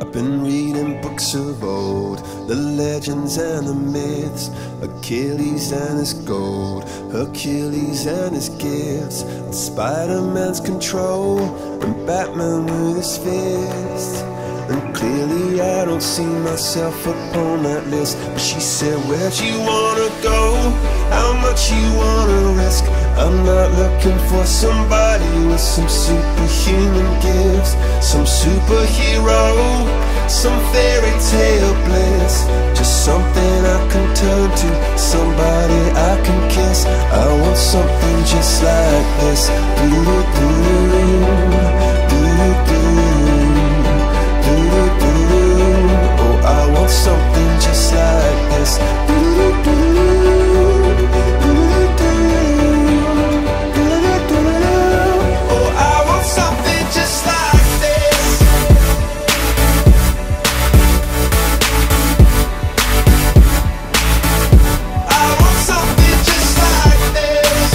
I've been reading books of old, the legends and the myths, Achilles and his gold, Hercules and his gifts, and Spider-Man's control, and Batman with his fist. And clearly I don't see myself upon that list. But she said, where'd you wanna go? How much you wanna risk? I'm not looking for somebody with some superhuman gifts, some superhero, some fairy tale bliss. Just something I can turn to, somebody I can kiss. I want something just like this. Oh, I want something just like this. Oh, I want something just like this. I want something just like this.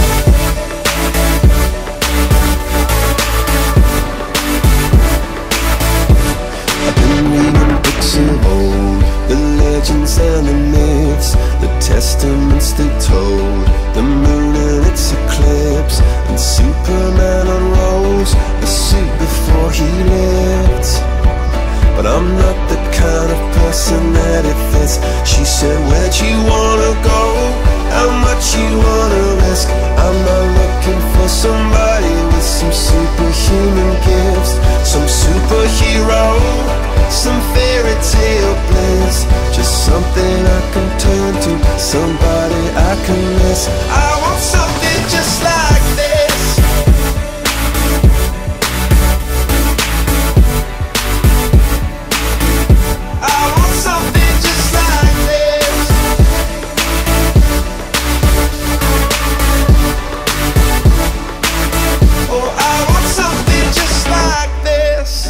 I've been reading books of old, the legends and the myths, the testaments they told, the moon and its eclipse, and Superman unrolls the suit before he lived. But I'm not the kind of person that it fits. She said, where'd you wanna go? How much you wanna risk? I'm not looking for somebody with some superhuman gifts, some superhero, some fairy tale bliss. Just something I can turn to, somebody I can miss. I want something just like this. I want something just like this. Oh, I want something just like this.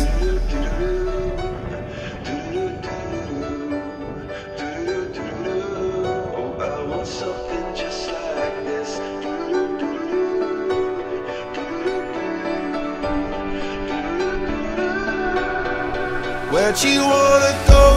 Oh, I want something just like this. Where'd you wanna go?